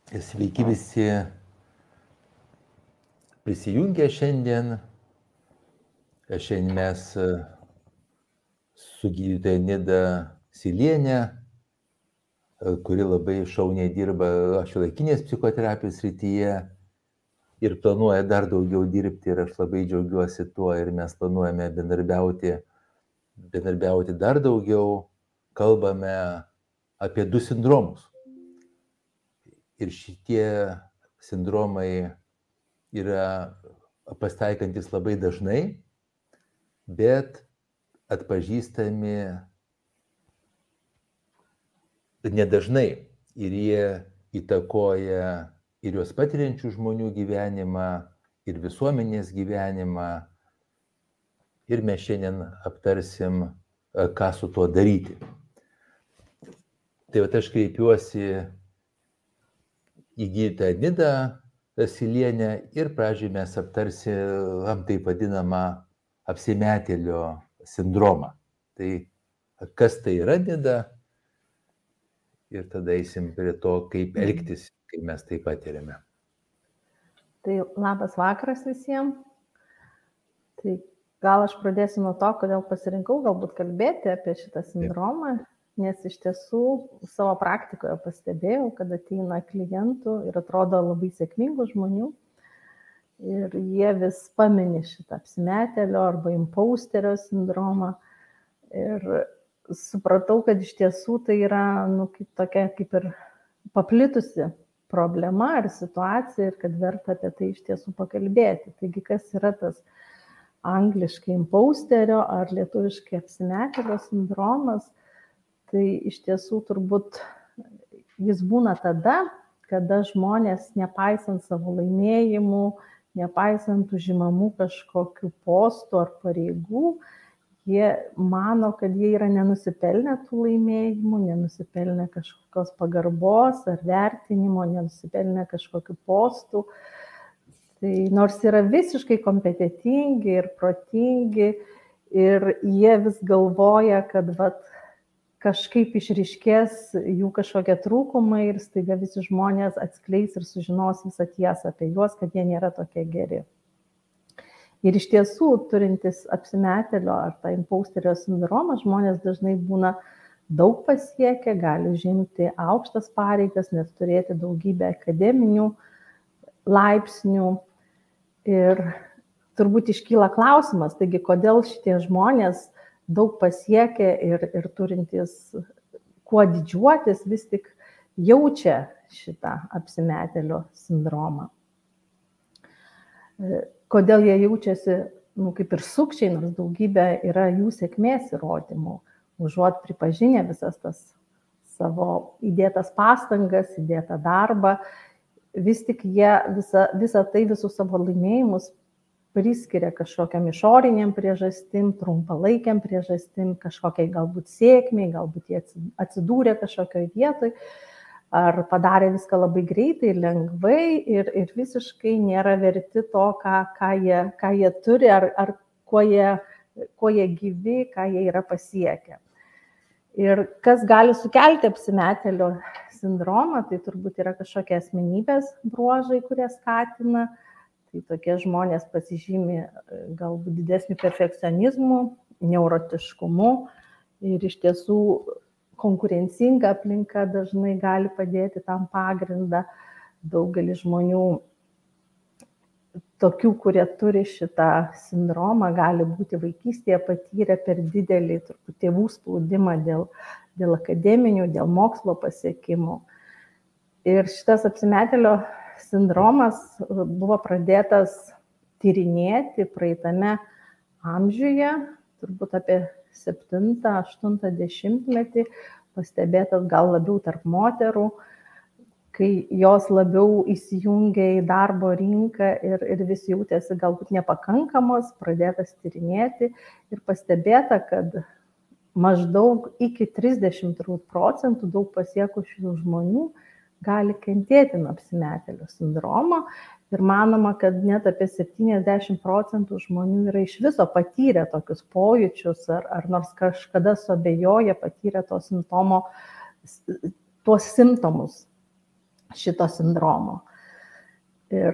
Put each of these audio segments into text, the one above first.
Sveiki visi prisijungę šiandien. Šiandien mes su gydytoja Nida Silienė, kuri labai šauniai dirba šiuolaikinės psichoterapijos srityje ir planuoja dar daugiau dirbti, ir aš labai džiaugiuosi tuo, ir mes planuojame bendarbiauti dar daugiau. Kalbame apie 2 sindromus. Ir šitie sindromai yra pasitaikantis labai dažnai, bet atpažįstami nedažnai, ir jie įtakoja ir juos patiriančių žmonių gyvenimą, ir visuomenės gyvenimą. Ir mes šiandien aptarsim, ką su tuo daryti. Tai aš kreipiuosi į gydytoją Nidą Silienę ir pradžioj mes aptarsim taip vadinamą apsimetėlio sindromą. Tai kas tai yra, Nida? Ir tada eisim prie to, kaip elgtis, kai mes tai patiriame. Tai labas vakaras visiems. Tai gal aš pradėsiu nuo to, kodėl pasirinkau galbūt kalbėti apie šitą sindromą, nes iš tiesų savo praktikoje pastebėjau, kad ateina klientų ir atrodo labai sėkmingų žmonių ir jie vis pamini šitą apsimetėlio arba imposterio sindromą. Ir supratau, kad iš tiesų tai yra tokia kaip ir paplitusi problema ar situacija ir kad verta apie tai iš tiesų pakalbėti. Taigi, kas yra tas angliškai imposterio ar lietuviškai apsimetėlio sindromas? Tai iš tiesų turbūt jis būna tada, kada žmonės, nepaisant savo laimėjimų, nepaisant užimamų kažkokių postų ar pareigų, jie mano, kad jie yra nenusipelnę tų laimėjimų, nenusipelnę kažkokios pagarbos ar vertinimo, nenusipelnę kažkokių postų. Tai nors yra visiškai kompetentingi ir protingi ir jie vis galvoja, kad kažkaip išryškės jų kažkokie trūkumai ir staiga visi žmonės atskleis ir sužinos visą tiesą apie juos, kad jie nėra tokie geri. Ir iš tiesų, turintis apsimetėlio ar tą imposterio sindromą, žmonės dažnai būna daug pasiekę, gali užimti aukštas pareigas, net turėti daugybę akademinių laipsnių. Ir turbūt iškyla klausimas, taigi kodėl šitie žmonės daug pasiekę ir turintys kuo didžiuotis, vis tik jaučia šitą apsimetėlio sindromą. Kodėl jie jaučiasi kaip ir sukčiai, nors daugybė yra jų sėkmės įrodymų, užuot pripažinę visas tas savo įdėtas pastangas, įdėtą darbą, vis tik jie visą tai, visus savo laimėjimus priskiria kažkokiam išoriniam priežastim, trumpalaikiam priežastim, kažkokiai galbūt sėkmiai, galbūt jie atsidūrė kažkokioj vietoj, ar padarė viską labai greitai ir lengvai ir visiškai nėra verti to, ką jie turi, ar kuo jie gyvi, ką jie yra pasiekę. Ir kas gali sukelti apsimetėlio sindromą, tai turbūt yra kažkokie asmenybės bruožai, kurie skatina. Tai tokie žmonės pasižymi galbūt didesniu perfekcionizmu, neurotiškumu ir iš tiesų konkurencinga aplinka dažnai gali padėti tam pagrindą. Daugelis žmonių tokių, kurie turi šitą sindromą, gali būti vaikystėje patyrę per didelį tėvų spaudimą dėl akademinių, dėl mokslo pasiekimų. Ir šitas apsimetėlio sindromas buvo pradėtas tyrinėti praeitame amžiuje, turbūt apie 7-8 dešimtmetį, pastebėtas gal labiau tarp moterų, kai jos labiau įsijungė į darbo rinką ir vis jautėsi galbūt nepakankamos, pradėtas tyrinėti ir pastebėta, kad maždaug iki 30% daug pasiekusių žmonių gali kentėti nuo apsimetėlio sindromo ir manoma, kad net apie 70% žmonių yra iš viso patyrę tokius pojūčius ar nors kažkada suabejoja patyrę tuos simptomus. šito sindromo. Ir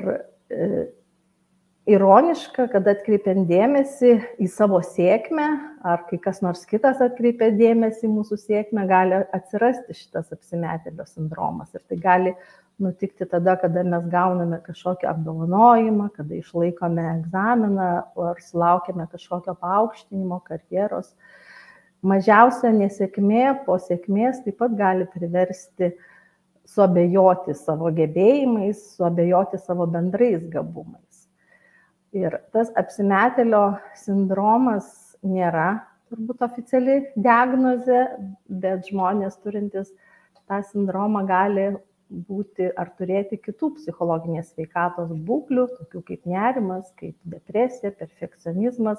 ironiška, kad atkreipiant dėmesį į savo sėkmę, ar kai kas nors kitas atkreipia dėmesį į mūsų sėkmę, gali atsirasti šitas apsimetėlio sindromas. Ir tai gali nutikti tada, kada mes gauname kažkokį apdovanojimą, kada išlaikome egzaminą ar sulaukėme kažkokio paaukštinimo, karjeros. Mažiausia nesėkmė po sėkmės taip pat gali priversti suabejoti savo gebėjimais, suabejoti savo bendrais gabumais. Ir tas apsimetėlio sindromas nėra turbūt oficiali diagnozė, bet žmonės turintys tą sindromą gali būti ar turėti kitų psichologinės sveikatos būklių, tokių kaip nerimas, kaip depresija, perfekcionizmas.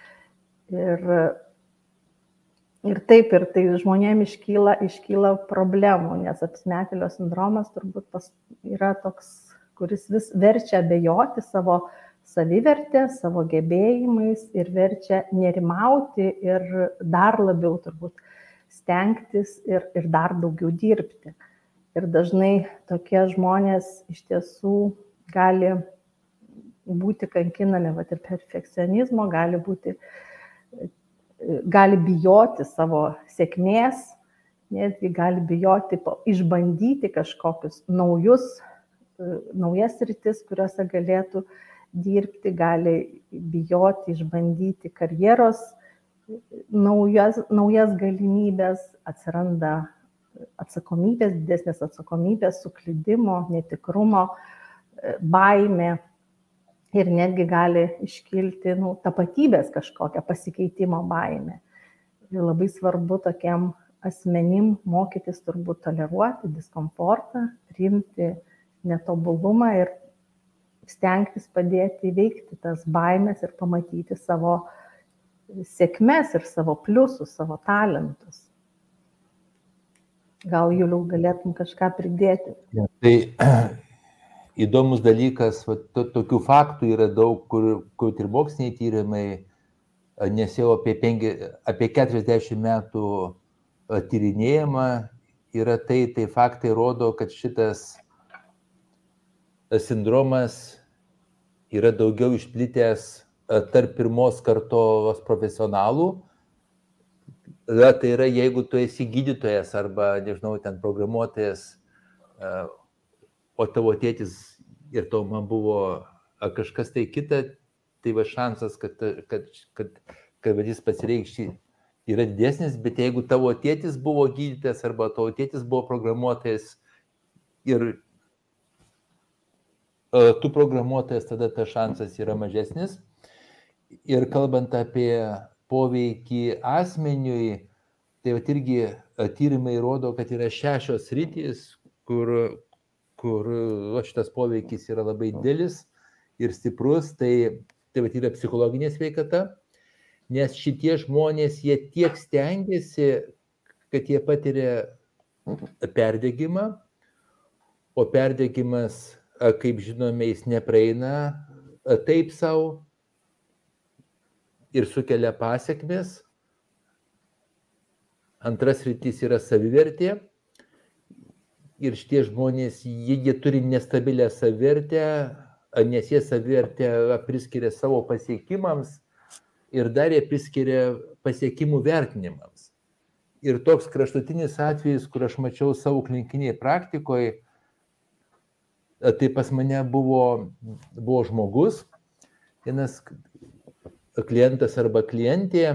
Ir taip, ir tai žmonėms iškyla problemų, nes apsimetėlio sindromas turbūt yra toks, kuris vis verčia abejoti savo savivertę, savo gebėjimais ir verčia nerimauti ir dar labiau turbūt stengtis ir dar daugiau dirbti. Ir dažnai tokie žmonės iš tiesų gali būti kankinami ir perfekcionizmo, gali bijoti savo sėkmės, netgi gali bijoti išbandyti kažkokius naujas sritis, kuriuose galėtų dirbti, gali bijoti išbandyti karjeros naujas galimybės, atsiranda atsakomybės, didesnės atsakomybės, suklydimo, netikrumo, baimė ir netgi gali iškilti tapatybės kažkokia pasikeitimo baimė. Ir labai svarbu tokiam asmenim mokytis turbūt toleruoti diskomfortą, priimti netobulumą ir stengtis padėti įveikti tas baimės ir pamatyti savo sėkmes ir savo pliusus, savo talentus. Gal, Juliau, galėtum kažką pridėti? Ja, tai įdomus dalykas, tokių faktų yra daug, kur ir moksliniai tyrimai, nes jau apie 40 metų tyrinėjama yra tai faktai rodo, kad šitas sindromas yra daugiau išplitęs tarp pirmos kartos profesionalų. Tai yra, jeigu tu esi gydytojas arba, nežinau, ten programuotojas, o tavo tėtis ir tavo man buvo kažkas tai kita, tai va šansas, kad jis pasireikšti yra didesnis, bet jeigu tavo tėtis buvo gydytojas arba tavo tėtis buvo programuotojas ir tu programuotojas, tada tas šansas yra mažesnis. Ir kalbant apie poveikį asmeniui, tai irgi tyrimai rodo, kad yra 6 sritys, kur šitas poveikis yra labai didelis ir stiprus, tai yra psichologinė sveikata, nes šitie žmonės, jie tiek stengiasi, kad jie patiria perdegimą, o perdegimas, kaip žinome, jis nepraeina taip savo, ir sukelia pasekmes. Antras sritis yra savivertė. Ir šitie žmonės, jie turi nestabilę savivertę, nes jie savivertę priskiria savo pasiekimams ir dar jie priskiria pasiekimų vertinimams. Ir toks kraštutinis atvejis, kur aš mačiau savo klinikinėje praktikoje, tai pas mane buvo žmogus, vienas klientas arba klientė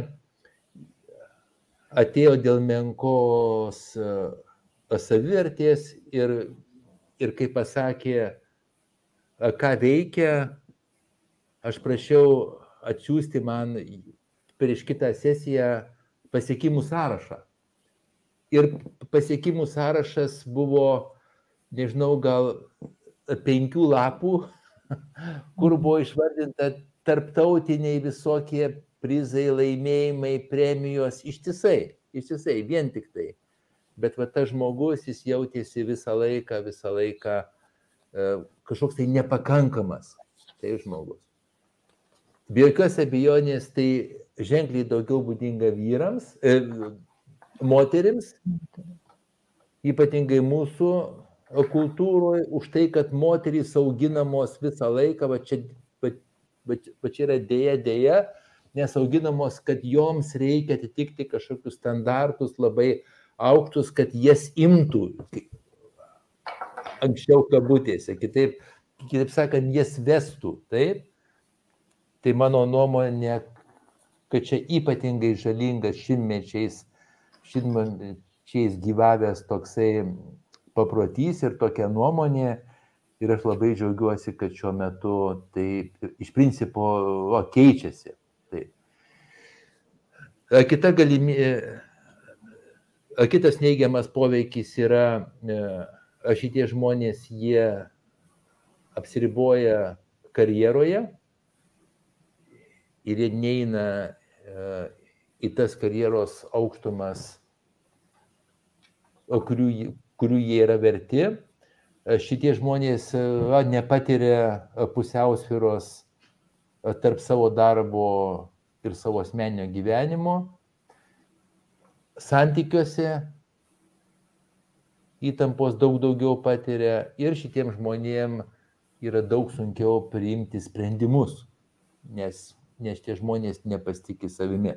atėjo dėl menkos savivertės ir kai pasakė, ką veikia, aš prašiau atsiųsti man prieš kitą sesiją pasiekimų sąrašą. Ir pasiekimų sąrašas buvo, nežinau, gal 5 lapų, kur buvo išvardinta tarptautiniai visokie prizai, laimėjimai, premijos, ištisai, vien tik tai. Bet va tas žmogus, jis jautėsi visą laiką kažkoks tai nepakankamas, tai žmogus. Be jokios abejonės, tai ženkliai daugiau būdinga moterims, ypatingai mūsų kultūroje, už tai, kad moterys auginamos visą laiką, va čia yra dėja, nes auginamos, kad joms reikia atitikti kažkokius standartus labai aukštus, kad jas imtų anksčiau kabutėse, kitaip sakant, jas vestų, taip? Tai mano nuomonė, kad čia ypatingai žalingas šimtmečiais gyvavęs toksai paprotys ir tokia nuomonė. Ir aš labai džiaugiuosi, kad šiuo metu tai iš principo keičiasi. Taip. Kitas neigiamas poveikis yra, šitie žmonės, jie apsiriboja karjeroje ir jie neina į tas karjeros aukštumas, kurių jie yra verti. Šitie žmonės nepatiria pusiausvyros tarp savo darbo ir savo asmeninio gyvenimo. Santykiuose įtampos daug daugiau patiria ir šitiem žmonėm yra daug sunkiau priimti sprendimus, nes tie žmonės nepasitikė savimi.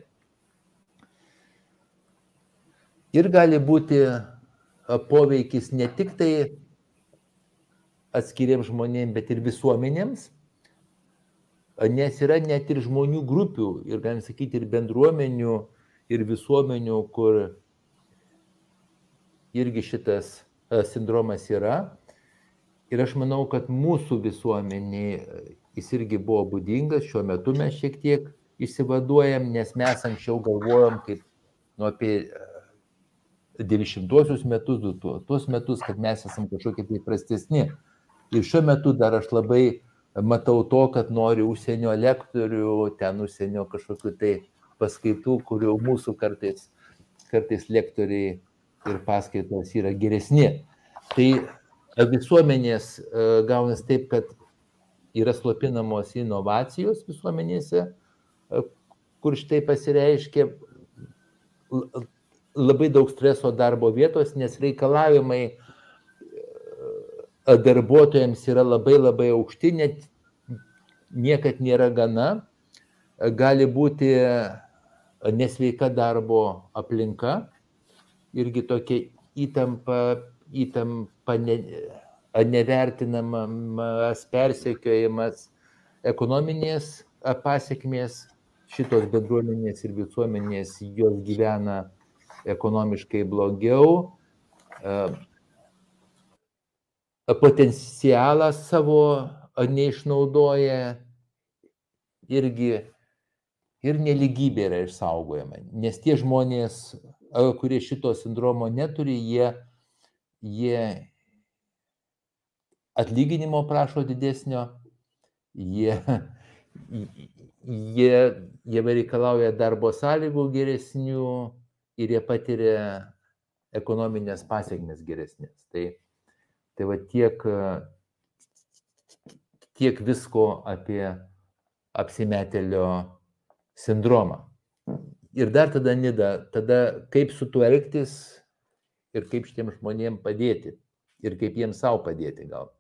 Ir gali būti poveikis ne tik tai atskiriems žmonėms, bet ir visuomenėms, nes yra net ir žmonių grupių ir, galim sakyti, ir bendruomenių, ir visuomenių, kur irgi šitas sindromas yra. Ir aš manau, kad mūsų visuomenė jis irgi buvo būdingas, šiuo metu mes šiek tiek išsivaduojam, nes mes anksčiau galvojom, kaip apie 90-uosius metus, tuos metus, kad mes esam kažkokie tai prastesni. Ir šiuo metu dar aš labai matau to, kad noriu užsienio lektorių, ten užsienio kažkokių tai paskaitų, kurių mūsų kartais lektoriai ir paskaitos yra geresni. Tai visuomenės gaunas taip, kad yra slopinamos inovacijos visuomenėse, kur štai pasireiškia labai daug streso darbo vietos, nes reikalavimai darbuotojams yra labai aukšti, net niekad nėra gana, gali būti nesveika darbo aplinka, irgi tokia įtampa nevertinamas persekiojimas, ekonominės pasekmės, šitos bendruomenės ir visuomenės jos gyvena ekonomiškai blogiau, potencialą savo neišnaudoja irgi ir nelygybė yra išsaugojama, nes tie žmonės, kurie šito sindromo neturi, jie atlyginimo prašo didesnio, jie reikalauja darbo sąlygų geresnių ir jie patiria ekonominės pasekmes geresnės. Tai va tiek visko apie apsimetėlio sindromą. Ir dar tada, Nida, kaip su tuo elgtis ir kaip šitiem žmonėm padėti ir kaip jiems savo padėti gal.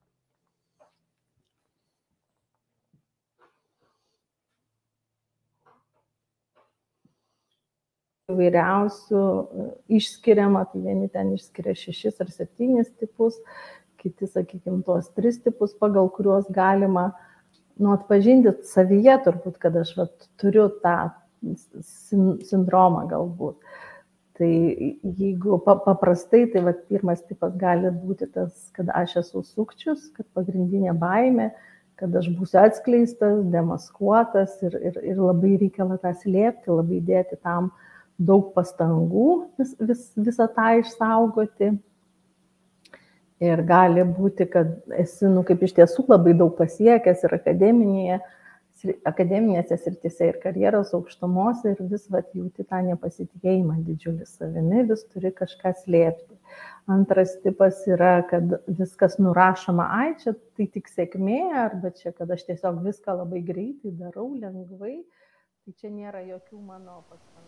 Įvairiausių išskiriama, tai vieni ten išskiria 6 ar 7 tipus, kiti, sakykime, tuos 3 tipus, pagal kuriuos galima atpažinti savyje turbūt, kad aš turiu tą sindromą galbūt. Tai jeigu paprastai, tai pirmas tipas gali būti tas, kad aš esu sukčius, kad pagrindinė baimė, kad aš būsiu atskleistas, demaskuotas ir labai reikia tą slėpti, labai dėti tam daug pastangų visą tą išsaugoti. Ir gali būti, kad esi, kaip iš tiesų labai daug pasiekęs ir akademinėse srityse ir karjeros aukštumose ir vis jauti tą nepasitikėjimą didžiulį savimi, vis turi kažką slėpti. Antras tipas yra, kad viskas nurašoma, čia tai tik sėkmė, arba čia, kad aš tiesiog viską labai greitai darau, lengvai, tai čia nėra jokių mano pastangų.